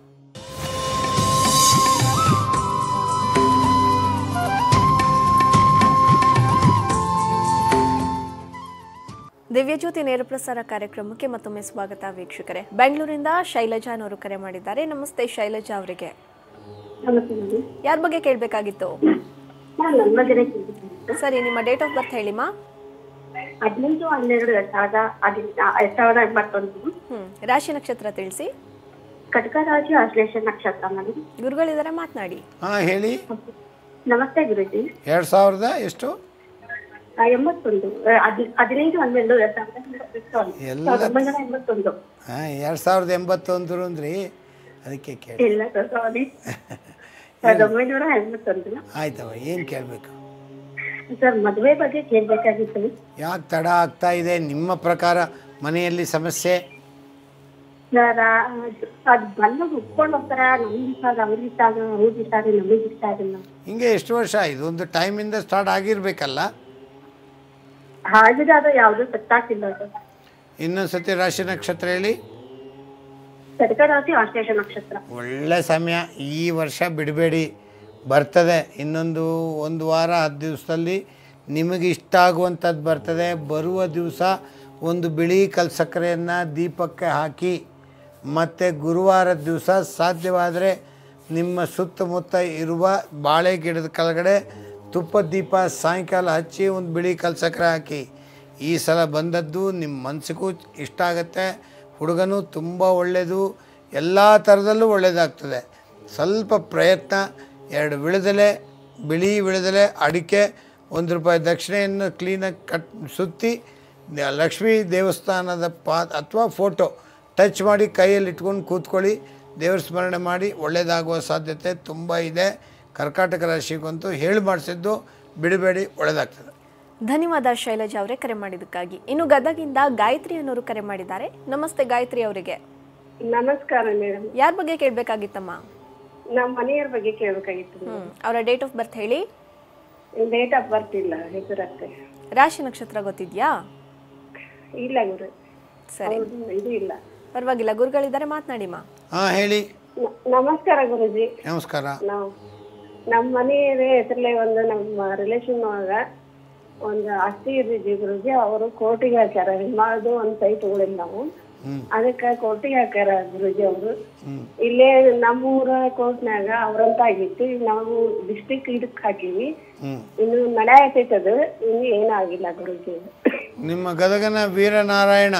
ದಿವ್ಯಜ್ಯೋತಿ ನೇರ ಪ್ರಸಾರ ಕಾರ್ಯಕ್ರಮಕ್ಕೆ ಮತ್ತೊಮ್ಮೆ ಸ್ವಾಗತ ವೀಕ್ಷಕರೇ. ಬೆಂಗಳೂರಿಂದ ಶೈಲಜಾ ಅವರು ಕರೆ ಮಾಡಿದ್ದಾರೆ. ನಮಸ್ತೆ ಶೈಲಜಾ ಅವರಿಗೆ. ಯಾರ ಬಗ್ಗೆ ಕೇಳಬೇಕಾಗಿತ್ತು? ಸರಿ, ನಿಮ್ಮ ಡೇಟ್ ಆಫ್ ಬರ್ತ್ ಹೇಳಿಮಾ. ಹದಿನೈದು ಹನ್ನೆರಡು ಎರಡ್ ಸಾವಿರದ ಹದಿ ಎರಡ್ ಸಾವಿರದ ಎಂಬತ್ತೊಂದು. ಹ್ಮ್ ರಾಶಿ ನಕ್ಷತ್ರ ತಿಳಿಸಿ. ಕಟಕ ರಾಶಿ ಆಶ್ಲೇಷ ನಕ್ಷತ್ರ ಮೇಡಮ್. ಗುರುಗಳಿದ್ದಾರೆ ಮಾತನಾಡಿ. ಹಾಂ ಹೇಳಿ. ನಮಸ್ತೆ ಗುರುಜಿ. ಎರಡು ಸಾವಿರದ ಎಷ್ಟು? ಆ, ಎಂಬತ್ತೊಂದು ಆ, ಹದಿ- ಹದಿನೈದು ಹನ್ನೆರಡು ಎರಡ್ ಸಾವಿರದ ಎಲ್ಲ ಸಾವಿರದ ಒಂಬೈನೂರ ಎಂಬತ್ತೊಂದು. ಹಾಂ ಎರಡು ಸಾವಿರದ ಎಂಬತ್ತೊಂದು ಅಂದ್ರಿ, ಅದಕ್ಕೆ ಕೇಳಿ. ಇಲ್ಲ ಸರ್ ಸಾರಿ, ಸಾವಿರದ ಒಂಬೈನೂರ ಎಂಬತ್ತೊಂದು. ಆಯ್ತವ, ಏನು ಕೇಳಬೇಕು? ಸರ್ ಮದುವೆ ಬಗ್ಗೆ ಕೇಳ್ಬೇಕಾಗಿತ್ತು. ಯಾಕೆ ತಡ ಆಗ್ತಾ ಇದೆ ನಿಮ್ಮ ಪ್ರಕಾರ? ಮನೆಯಲ್ಲಿ ಸಮಸ್ಯೆ? ಸರ್ ಅದು ಬಂದಾಗ ಉಟ್ಕೊಂಡು ಹೋಗ್ತಾರ, ನಮ್ಗೆ ಇಷ್ಟ ಆಗ ಅವ್ರಿಗೆ ಇಷ್ಟ ಆಗ ಅವ್ರಿಗೆ ಇಷ್ಟ ಆಗ ನಮಗೆ ಇಷ್ಟ ಆಗಿಲ್ಲ. ಹಿಂಗೆ ಎಷ್ಟು ವರ್ಷ ಇದು? ಒಂದು ಟೈಮಿಂದ ಸ್ಟಾರ್ಟ್ ಆಗಿರಬೇಕಲ್ಲ. ಹಾಗಿದೆ ಅದು ಯಾವುದೂ ಗೊತ್ತಾಗ್ತಿಲ್ಲ ಸರ್. ಇನ್ನೊಂದು ಸತಿ ರಾಶಿ ನಕ್ಷತ್ರ ಹೇಳಿ. ಕಟಕ ರಾಶಿ ಆಶ್ಲೇಷ ನಕ್ಷತ್ರ. ಒಳ್ಳೆ ಸಮಯ, ಈ ವರ್ಷ ಬಿಡಬೇಡಿ, ಬರ್ತದೆ. ಇನ್ನೊಂದು ಒಂದು ವಾರ ಹತ್ತು ದಿವಸದಲ್ಲಿ ನಿಮಗೆ ಇಷ್ಟ ಆಗುವಂಥದ್ದು ಬರ್ತದೆ. ಬರುವ ದಿವಸ ಒಂದು ಬಿಳಿ ಕಲ್ ಸಕ್ಕರೆಯನ್ನು ದೀಪಕ್ಕೆ ಹಾಕಿ, ಮತ್ತು ಗುರುವಾರದ ದಿವಸ ಸಾಧ್ಯವಾದರೆ ನಿಮ್ಮ ಸುತ್ತಮುತ್ತ ಇರುವ ಬಾಳೆ ಗಿಡದ ಕೆಳಗಡೆ ತುಪ್ಪದ ದೀಪ ಸಾಯಂಕಾಲ ಹಚ್ಚಿ ಒಂದು ಬಿಳಿ ಕಲ್ ಸಕ್ಕರೆ ಹಾಕಿ. ಈ ಸಲ ಬಂದದ್ದು ನಿಮ್ಮ ಮನಸ್ಸಿಗೂ ಇಷ್ಟ ಆಗುತ್ತೆ. ಹುಡುಗನೂ ತುಂಬ ಒಳ್ಳೆಯದು, ಎಲ್ಲ ಥರದಲ್ಲೂ ಒಳ್ಳೆಯದಾಗ್ತದೆ. ಸ್ವಲ್ಪ ಪ್ರಯತ್ನ, ಎರಡು ವಿಳೆದೆಲೆ, ಬಿಳಿ ವಿಳೆದೆಲೆ, ಅಡಿಕೆ, ಒಂದು ರೂಪಾಯಿ ದಕ್ಷಿಣೆಯನ್ನು ಕ್ಲೀನಾಗಿ ಕಟ್ ಸುತ್ತಿ ಲಕ್ಷ್ಮೀ ದೇವಸ್ಥಾನದ ಪಾ ಅಥವಾ ಫೋಟೋ ಟಚ್ ಮಾಡಿ ಕೈಯಲ್ಲಿ ಇಟ್ಕೊಂಡು ಕೂತ್ಕೊಳ್ಳಿ. ದೇವ್ರ ಸ್ಮರಣೆ ಮಾಡಿ, ಒಳ್ಳೆಯದಾಗುವ ಸಾಧ್ಯತೆ ತುಂಬ ಇದೆ. ಕರ್ಕಾಟಕ ರಾಶಿಗಂತೂ ಹೇಳಿ ಮಾಡಿಸಿದ್ದು ಬಿಡಬೇಡಿ, ಒಳ್ಳೆಯದಾಗ್ತದೆ. ಧನ್ಯವಾದ ಶೈಲಜಾ ಅವರೇ ಕರೆ ಮಾಡಿದ್ದಕ್ಕಾಗಿ. ಇನ್ನು ಗದಗಿಂದ ಗಾಯತ್ರಿ ಅನ್ನೋರು ಕರೆ ಮಾಡಿದ್ದಾರೆ. ನಮಸ್ತೆ ಗಾಯತ್ರಿ ಅವರಿಗೆ. ನಮಸ್ಕಾರ ಮೇಡಮ್. ಯಾರ ಬಗ್ಗೆ ಕೇಳಬೇಕಾಗಿತ್ತಮ್ಮ? ನಮ್ಮ ಮನೆಯವ್ರ ಬಗ್ಗೆ ಕೇಳಬೇಕಾಗಿತ್ತು. ಹ್ಮ್ ಅವರ ಡೇಟ್ ಆಫ್ ಬರ್ತ್ ಹೇಳಿ. ಡೇಟ್ ಆಫ್ ಬರ್ತ್ ಇಲ್ಲ, ಹೆಸರಷ್ಟೇ. ರಾಶಿ ನಕ್ಷತ್ರ ಗೊತ್ತಿದ್ಯಾ? ಇಲ್ಲ ಗುರು, ಸರಿ, ಇದು ಇಲ್ಲ. ಪರವಾಗಿಲ್ಲ, ಗುರುಗಳಿದ್ದಾರೆ ಮಾತನಾಡಿಮ್ಮ. ಹಾಂ ಹೇಳಿ. ನ- ನಮಸ್ಕಾರ ಗುರುಜಿ. ನಮಸ್ಕಾರ. ನಾವು ನಮ್ಮ ಮನೆಯ ಹೆಸರಲ್ಲೇ ಒಂದು ನಮ್ಮ ರಿಲೇಷನ್ ಒಳಗ ಒಂದು ಆಸ್ತಿ ಇದ್ದಿದ್ವಿ ಗುರುಜಿ. ಅವರು ಕೋರ್ಟಿಗೆ ಹಾಕ್ಯಾರ. ನಿಮ್ಮದು ಒಂದು ಸೈಟ್ ತಗೊಳಿಲ್ಲ ನಾವು, ಅದಕ್ಕೆ ಕೋರ್ಟಿಗೆ ಹಾಕ್ಯಾರ ಗುರುಜಿ ಅವರು. ಇಲ್ಲೇ ನಮ್ಮೂರ ಕೋರ್ಟ್ನಾಗ ಅವ್ರಂತ ಆಗಿತ್ತು. ಈಗ ನಾವು ಡಿಸ್ಟ್ರಿಕ್ಟ್ ಇದಕ್ಕೆ ಹಾಕಿವಿ. ಇನ್ನು ನಡೆಯತೈತೆ ಅದು, ಇನ್ನು ಏನಾಗಿಲ್ಲ ಗುರುಜಿ. ನಿಮ್ಮ ಗದಗನ ವೀರನಾರಾಯಣ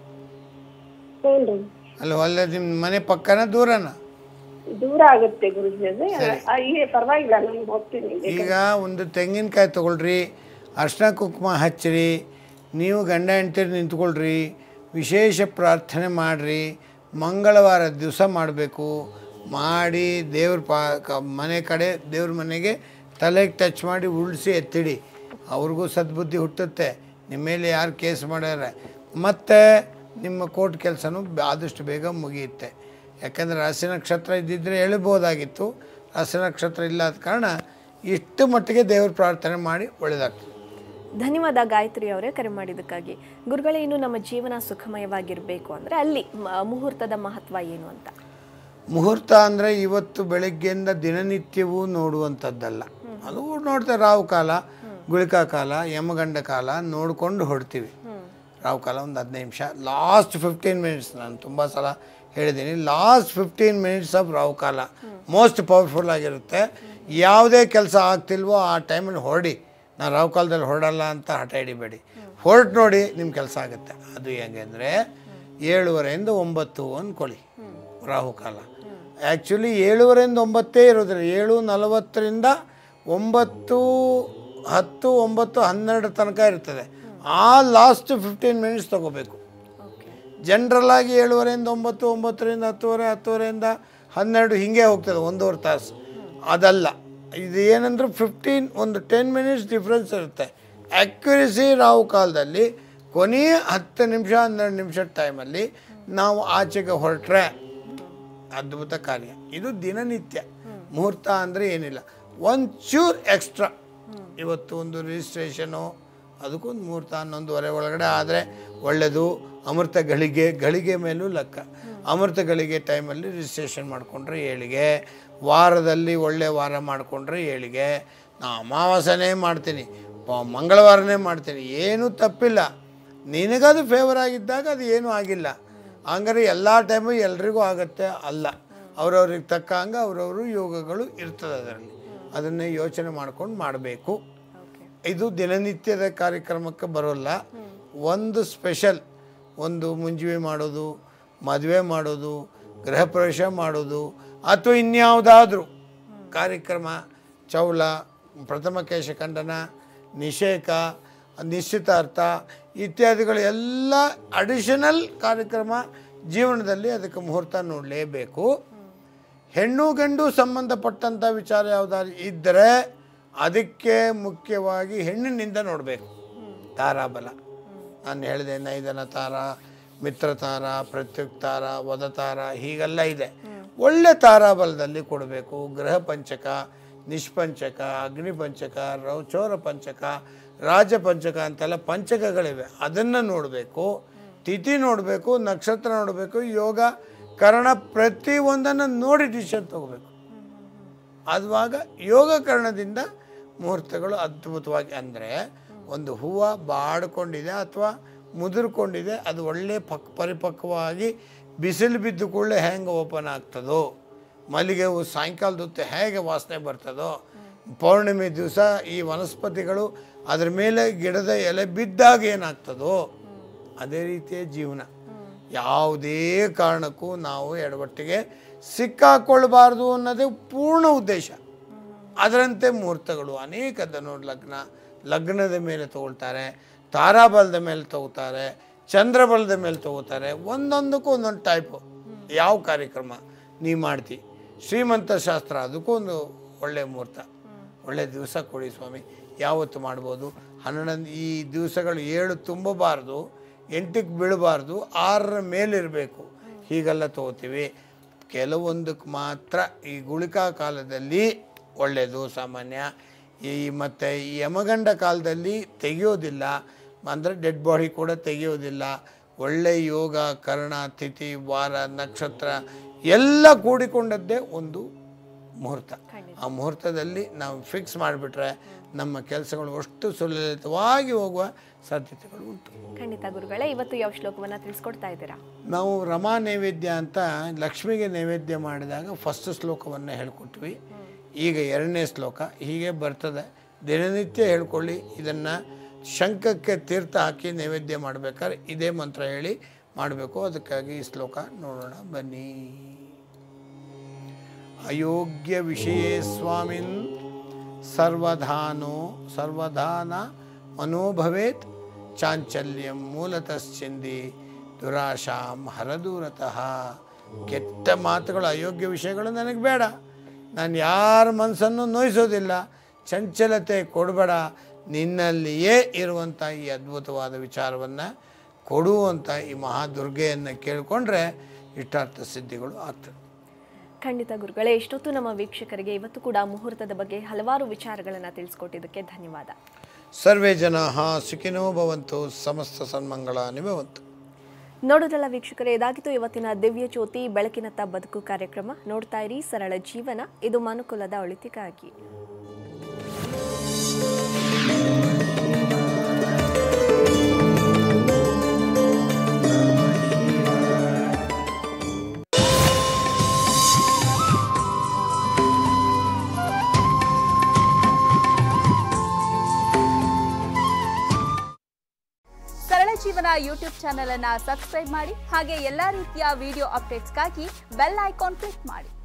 ಹ್ಞೂ ಅಲ್ಲ, ಅಲ್ಲ ನಿಮ್ಮ ಮನೆ ಪಕ್ಕನ ದೂರನ? ದೂರ ಆಗುತ್ತೆ ಗುರುಜಿ. ಅದು ಆ, ಈಗ ಪರವಾಗಿಲ್ಲ, ನಾನು ಹೋಗ್ತೀನಿ. ಈಗ ಒಂದು ತೆಂಗಿನಕಾಯಿ ತೊಗೊಳ್ರಿ, ಅರ್ಶಿನ ಕುಂಕುಮ ಹಚ್ಚಿರಿ, ನೀವು ಗಂಡ ಹೆಂಡ್ತಿರು ನಿಂತ್ಕೊಳ್ರಿ, ವಿಶೇಷ ಪ್ರಾರ್ಥನೆ ಮಾಡಿರಿ. ಮಂಗಳವಾರ ದಿವಸ ಮಾಡಬೇಕು. ಮಾಡಿ ದೇವ್ರ ಪಾ ಕ ಮನೆ ಕಡೆ ದೇವ್ರ ಮನೆಗೆ ತಲೆಗೆ ಟಚ್ ಮಾಡಿ ಉಳಿಸಿ ಎತ್ತಿಡಿ. ಅವ್ರಿಗೂ ಸದ್ಬುದ್ಧಿ ಹುಟ್ಟುತ್ತೆ. ನಿಮ್ಮ ಮೇಲೆ ಯಾರು ಕೇಸ್ ಮಾಡ್ಯಾರ, ಮತ್ತು ನಿಮ್ಮ ಕೋರ್ಟ್ ಕೆಲಸನೂ ಆದಷ್ಟು ಬೇಗ ಮುಗಿಯುತ್ತೆ. ಯಾಕೆಂದರೆ ರಾಶಿ ನಕ್ಷತ್ರ ಇದ್ದಿದ್ದರೆ ಹೇಳ್ಬೋದಾಗಿತ್ತು. ರಾಶಿ ನಕ್ಷತ್ರ ಇಲ್ಲದ ಕಾರಣ ಇಷ್ಟು ಮಟ್ಟಿಗೆ ದೇವ್ರ ಪ್ರಾರ್ಥನೆ ಮಾಡಿ ಒಳ್ಳೆಯದಾಗ್ತದೆ. ಧನ್ಯವಾದ ಗಾಯತ್ರಿ ಅವರೇ ಕರೆ ಮಾಡಿದ್ದಕ್ಕಾಗಿ. ಗುರುಗಳೇ, ಇನ್ನು ನಮ್ಮ ಜೀವನ ಸುಖಮಯವಾಗಿರಬೇಕು ಅಂದರೆ ಅಲ್ಲಿ ಮ- ಮುಹೂರ್ತದ ಮಹತ್ವ ಏನು ಅಂತ? ಮುಹೂರ್ತ ಅಂದರೆ ಇವತ್ತು ಬೆಳಗ್ಗೆಯಿಂದ ದಿನನಿತ್ಯವೂ ನೋಡುವಂಥದ್ದಲ್ಲ. ಅದು ನೋಡ್ತಾರೆ. ರಾವು ಕಾಲ, ಗುಳಿಕಾ ಕಾಲ, ಯಮಗಂಡ ಕಾಲ ನೋಡಿಕೊಂಡು ಹೊಡ್ತೀವಿ. ರಾವು ಕಾಲ ಒಂದು ಹದಿನೈದು ನಿಮಿಷ, ಲಾಸ್ಟ್ ಫಿಫ್ಟೀನ್ ಮಿನಿಟ್ಸ್. ನಾನು ತುಂಬ ಸಲ ಹೇಳಿದ್ದೀನಿ, last fifteen minutes of Rahu ಕಾಲ ಮೋಸ್ಟ್ ಪವರ್ಫುಲ್ ಆಗಿರುತ್ತೆ. ಯಾವುದೇ ಕೆಲಸ ಆಗ್ತಿಲ್ವೋ ಆ ಟೈಮಲ್ಲಿ ಹೊರಡಿ. ನಾನು ರಾವು ಕಾಲದಲ್ಲಿ ಹೊರಡಲ್ಲ ಅಂತ ಹಠ ಹಿಡಿಬೇಡಿ, ಹೊರಟು ನೋಡಿ, ನಿಮ್ಮ ಕೆಲಸ ಆಗುತ್ತೆ. ಅದು ಹೆಂಗೆ ಅಂದರೆ ಏಳುವರೆಯಿಂದ ಒಂಬತ್ತು ಅಂದ್ಕೊಳ್ಳಿ ರಾಹುಕಾಲ. ಆ್ಯಕ್ಚುಲಿ ಏಳುವರೆಯಿಂದ ಒಂಬತ್ತೇ ಇರೋದಿಲ್ಲ. ಏಳು ನಲವತ್ತರಿಂದ ಒಂಬತ್ತು ಹತ್ತು ಒಂಬತ್ತು ಹನ್ನೆರಡು ತನಕ ಇರ್ತದೆ. ಆ ಲಾಸ್ಟ್ ಫಿಫ್ಟೀನ್ ಮಿನಿಟ್ಸ್ ತೊಗೋಬೇಕು. ಜನ್ರಲ್ಲಾಗಿ ಏಳುವರೆಯಿಂದ ಒಂಬತ್ತು, ಒಂಬತ್ತರಿಂದ ಹತ್ತುವರೆ, ಹತ್ತುವರೆಯಿಂದ ಹನ್ನೆರಡು ಹೀಗೆ ಹೋಗ್ತದೆ, ಒಂದೂವರೆ ತಾಸು. ಅದಲ್ಲ, ಇದು ಏನಂದ್ರೆ ಫಿಫ್ಟೀನ್ ಒಂದು ಟೆನ್ ಮಿನಿಟ್ಸ್ ಡಿಫ್ರೆನ್ಸ್ ಇರುತ್ತೆ. ಆ್ಯಕ್ಯುರಸಿ ರಾವು ಕಾಲದಲ್ಲಿ ಕೊನೆಯ ಹತ್ತು ನಿಮಿಷ ಹನ್ನೆರಡು ನಿಮಿಷದ ಟೈಮಲ್ಲಿ ನಾವು ಆಚೆಗೆ ಹೊರಟ್ರೆ ಅದ್ಭುತ ಕಾರ್ಯ. ಇದು ದಿನನಿತ್ಯ ಮುಹೂರ್ತ ಅಂದರೆ ಏನಿಲ್ಲ, ಒಂಚೂರು ಎಕ್ಸ್ಟ್ರಾ. ಇವತ್ತು ಒಂದು ರಿಜಿಸ್ಟ್ರೇಷನು, ಅದಕ್ಕೊಂದು ಮುಹೂರ್ತ ಹನ್ನೊಂದುವರೆ ಒಳಗಡೆ ಆದರೆ ಒಳ್ಳೆಯದು. ಅಮೃತ ಗಳಿಗೆ ಗಳಿಗೆ ಮೇಲೂ ಲೆಕ್ಕ. ಅಮೃತ ಗಳಿಗೆ ಟೈಮಲ್ಲಿ ರಿಜಿಸ್ಟ್ರೇಷನ್ ಮಾಡಿಕೊಂಡ್ರೆ ಏಳಿಗೆ. ವಾರದಲ್ಲಿ ಒಳ್ಳೆಯ ವಾರ ಮಾಡಿಕೊಂಡ್ರೆ ಏಳಿಗೆ. ನಾ ಅಮಾವಾಸ್ಯನೇ ಮಾಡ್ತೀನಿ, ಮಂಗಳವಾರನೇ ಮಾಡ್ತೀನಿ, ಏನೂ ತಪ್ಪಿಲ್ಲ. ನಿನಗದು ಫೇವರ್ ಆಗಿದ್ದಾಗ ಅದು ಏನೂ ಆಗಿಲ್ಲ. ಹಂಗಾರೆ ಎಲ್ಲ ಟೈಮು ಎಲ್ರಿಗೂ ಆಗುತ್ತೆ ಅಲ್ಲ. ಅವ್ರವ್ರಿಗೆ ತಕ್ಕ ಹಂಗೆ ಅವ್ರವರು ಯೋಗಗಳು ಇರ್ತದೆ ಅದರಲ್ಲಿ. ಅದನ್ನೇ ಯೋಚನೆ ಮಾಡ್ಕೊಂಡು ಮಾಡಬೇಕು. ಇದು ದಿನನಿತ್ಯದ ಕಾರ್ಯಕ್ರಮಕ್ಕೆ ಬರೋಲ್ಲ. ಒಂದು ಸ್ಪೆಷಲ್ ಒಂದು ಮುಂಜುವೆ ಮಾಡೋದು, ಮದುವೆ ಮಾಡೋದು, ಗೃಹ ಪ್ರವೇಶ ಮಾಡೋದು ಅಥವಾ ಇನ್ಯಾವುದಾದ್ರೂ ಕಾರ್ಯಕ್ರಮ, ಚೌಲ, ಪ್ರಥಮ ಕೇಶಖಂಡನ, ನಿಷೇಕ, ನಿಶ್ಚಿತಾರ್ಥ ಇತ್ಯಾದಿಗಳು ಎಲ್ಲ ಅಡಿಷನಲ್ ಕಾರ್ಯಕ್ರಮ ಜೀವನದಲ್ಲಿ ಅದಕ್ಕೆ ಮುಹೂರ್ತ ನೋಡಲೇಬೇಕು. ಹೆಣ್ಣು ಗಂಡು ಸಂಬಂಧಪಟ್ಟಂಥ ವಿಚಾರ ಯಾವುದಾದ್ರು ಇದ್ದರೆ ಅದಕ್ಕೆ ಮುಖ್ಯವಾಗಿ ಹೆಣ್ಣಿನಿಂದ ನೋಡಬೇಕು. ತಾರಾಬಲ ನಾನು ಹೇಳಿದೆ, ನೈದನ ತಾರ, ಮಿತ್ರ ತಾರ, ಪ್ರತ್ಯುಕ್ ತಾರ, ವದ ತಾರ ಹೀಗೆಲ್ಲ ಇದೆ. ಒಳ್ಳೆ ತಾರಾಬಲದಲ್ಲಿ ಕೊಡಬೇಕು. ಗೃಹ ಪಂಚಕ, ನಿಷ್ಪಂಚಕ, ಅಗ್ನಿಪಂಚಕ, ರೌಚೋರ ಪಂಚಕ, ರಾಜಪಂಚಕ ಅಂತೆಲ್ಲ ಪಂಚಕಗಳಿವೆ, ಅದನ್ನು ನೋಡಬೇಕು. ತಿಥಿ ನೋಡಬೇಕು, ನಕ್ಷತ್ರ ನೋಡಬೇಕು, ಯೋಗ ಕರ್ಣ ಪ್ರತಿಯೊಂದನ್ನು ನೋಡಿ ಡಿಸಿಷನ್ ತಗೋಬೇಕು. ಆವಾಗ ಯೋಗ ಕರ್ಣದಿಂದ ಮುಹೂರ್ತಗಳು ಅದ್ಭುತವಾಗಿ, ಅಂದರೆ ಒಂದು ಹೂವು ಬಾಡ್ಕೊಂಡಿದೆ ಅಥವಾ ಮುದುರ್ಕೊಂಡಿದೆ, ಅದು ಒಳ್ಳೆ ಪಕ್ ಪರಿಪಕ್ವವಾಗಿ ಬಿಸಿಲು ಬಿದ್ದು ಕೂಡಲೇ ಹೆಂಗೆ ಓಪನ್ ಆಗ್ತದೋ, ಮಲ್ಲಿಗೆ ಹೂವು ಸಾಯಂಕಾಲದ ಹೊತ್ತು ಹೇಗೆ ವಾಸನೆ ಬರ್ತದೋ, ಪೌರ್ಣಿಮೆ ದಿವಸ ಈ ವನಸ್ಪತಿಗಳು ಅದರ ಮೇಲೆ ಗಿಡದ ಎಲೆ ಬಿದ್ದಾಗ ಏನಾಗ್ತದೋ ಅದೇ ರೀತಿಯ ಜೀವನ. ಯಾವುದೇ ಕಾರಣಕ್ಕೂ ನಾವು ಎಡವಟ್ಟಿಗೆ ಸಿಕ್ಕಾಕೊಳ್ಬಾರ್ದು ಅನ್ನೋದೇ ಪೂರ್ಣ ಉದ್ದೇಶ. ಅದರಂತೆ ಮುಹೂರ್ತಗಳು ಅನೇಕ ಧನು ಲಗ್ನ ಲಗ್ನದ ಮೇಲೆ ತಗೊಳ್ತಾರೆ, ತಾರಾಬಲದ ಮೇಲೆ ತಗೋತಾರೆ, ಚಂದ್ರಬಲದ ಮೇಲೆ ತಗೋತಾರೆ. ಒಂದೊಂದಕ್ಕೂ ಒಂದೊಂದು ಟೈಪು. ಯಾವ ಕಾರ್ಯಕ್ರಮ ನೀವು ಮಾಡ್ತಿ, ಶ್ರೀಮಂತ ಶಾಸ್ತ್ರ ಅದಕ್ಕೂ ಒಂದು ಒಳ್ಳೆಯ ಮುಹೂರ್ತ, ಒಳ್ಳೆಯ ದಿವಸ ಕೊಡಿ ಸ್ವಾಮಿ, ಯಾವತ್ತು ಮಾಡ್ಬೋದು. ಹನ್ನೊಂದು ಈ ದಿವಸಗಳು ಏಳು ತುಂಬಬಾರ್ದು, ಎಂಟಕ್ಕೆ ಬೀಳಬಾರ್ದು, ಆರರ ಮೇಲಿರಬೇಕು, ಹೀಗೆಲ್ಲ ತಗೋತೀವಿ. ಕೆಲವೊಂದಕ್ಕೆ ಮಾತ್ರ ಈ ಗುಳಿಕಾ ಕಾಲದಲ್ಲಿ ಒಳ್ಳೆಯದು ಸಾಮಾನ್ಯ. ಈ ಮತ್ತು ಈ ಯಮಗಂಡ ಕಾಲದಲ್ಲಿ ತೆಗೆಯೋದಿಲ್ಲ, ಅಂದರೆ ಡೆಡ್ ಬಾಡಿ ಕೂಡ ತೆಗೆಯೋದಿಲ್ಲ. ಒಳ್ಳೆಯ ಯೋಗ ಕರ್ಣ ತಿಥಿ ವಾರ ನಕ್ಷತ್ರ ಎಲ್ಲ ಕೂಡಿಕೊಂಡದ್ದೇ ಒಂದು ಮುಹೂರ್ತ. ಆ ಮುಹೂರ್ತದಲ್ಲಿ ನಾವು ಫಿಕ್ಸ್ ಮಾಡಿಬಿಟ್ರೆ ನಮ್ಮ ಕೆಲಸಗಳು ಅಷ್ಟು ಸುಲಲಿತವಾಗಿ ಹೋಗುವ ಸಾಧ್ಯತೆಗಳು ಉಂಟು. ಖಂಡಿತ ಗುರುಗಳೇ, ಇವತ್ತು ಯಾವ ಶ್ಲೋಕವನ್ನು ತಿಳಿಸ್ಕೊಡ್ತಾ ಇದ್ದೀರಾ? ನಾವು ರಮಾ ನೈವೇದ್ಯ ಅಂತ ಲಕ್ಷ್ಮಿಗೆ ನೈವೇದ್ಯ ಮಾಡಿದಾಗ ಫಸ್ಟ್ ಶ್ಲೋಕವನ್ನು ಹೇಳ್ಕೊಟ್ವಿ. ಈಗ ಎರಡನೇ ಶ್ಲೋಕ ಹೀಗೆ ಬರ್ತದೆ. ದಿನನಿತ್ಯ ಹೇಳ್ಕೊಳ್ಳಿ. ಇದನ್ನು ಶಂಖಕ್ಕೆ ತೀರ್ಥ ಹಾಕಿ ನೈವೇದ್ಯ ಮಾಡಬೇಕಾದ್ರೆ ಇದೇ ಮಂತ್ರ ಹೇಳಿ ಮಾಡಬೇಕು. ಅದಕ್ಕಾಗಿ ಈ ಶ್ಲೋಕ ನೋಡೋಣ ಬನ್ನಿ. ಅಯೋಗ್ಯ ವಿಷಯೇ ಸ್ವಾಮಿನ್ ಸರ್ವಧಾನೋ ಸರ್ವಧಾನ ಮನೋಭವೇತ್ ಚಾಂಚಲ್ಯಂ ಮೂಲತಶ್ಚಿಂದಿ ದುರಾಶಾಂ ಹರದೂರತಃ. ಕೆಟ್ಟ ಮಾತುಗಳು, ಅಯೋಗ್ಯ ವಿಷಯಗಳು ನನಗೆ ಬೇಡ. ನಾನು ಯಾರ ಮನಸ್ಸನ್ನು ನೋಯಿಸೋದಿಲ್ಲ. ಚಂಚಲತೆ ಕೊಡಬೇಡ. ನಿನ್ನಲ್ಲಿಯೇ ಇರುವಂಥ ಈ ಅದ್ಭುತವಾದ ವಿಚಾರವನ್ನು ಕೊಡುವಂಥ ಈ ಮಹಾದುರ್ಗೆಯನ್ನು ಕೇಳಿಕೊಂಡ್ರೆ ಇಷ್ಟಾರ್ಥ ಸಿದ್ಧಿಗಳು ಆಗ್ತದೆ. ಖಂಡಿತ ಗುರುಗಳೇ, ಇಷ್ಟೊತ್ತು ನಮ್ಮ ವೀಕ್ಷಕರಿಗೆ ಇವತ್ತು ಕೂಡ ಮುಹೂರ್ತದ ಬಗ್ಗೆ ಹಲವಾರು ವಿಚಾರಗಳನ್ನು ತಿಳಿಸ್ಕೊಟ್ಟಿದ್ದಕ್ಕೆ ಧನ್ಯವಾದ. ಸರ್ವೇ ಜನಾಃ ಸುಖಿನೋ ಭವಂತು, ಸಮಸ್ತ ಸನ್ಮಂಗಳಾನಿ ಭವಂತು. ನೋಡೋದಲ್ಲ ವೀಕ್ಷಕರೇ, ಇದಾಗಿತ್ತು ಇವತ್ತಿನ ದಿವ್ಯ ಜ್ಯೋತಿ ಬೆಳಕಿನತ್ತ ಬದುಕು ಕಾರ್ಯಕ್ರಮ. ನೋಡ್ತಾ ಇರಿ ಸರಳ ಜೀವನ, ಇದು ಮನುಕುಲದ ಒಳಿತಿಗಾಗಿ. ಸರಳ ಜೀವನ ಯೂಟ್ಯೂಬ್ ಚಾನೆಲ್ ಅನ್ನ ಸಬ್ಸ್ಕ್ರೈಬ್ ಮಾಡಿ, ಹಾಗೆ ಎಲ್ಲಾ ರೀತಿಯ ವಿಡಿಯೋ ಅಪ್ಡೇಟ್ಸ್ಗಾಗಿ ಬೆಲ್ ಐಕಾನ್ ಕ್ಲಿಕ್ ಮಾಡಿ.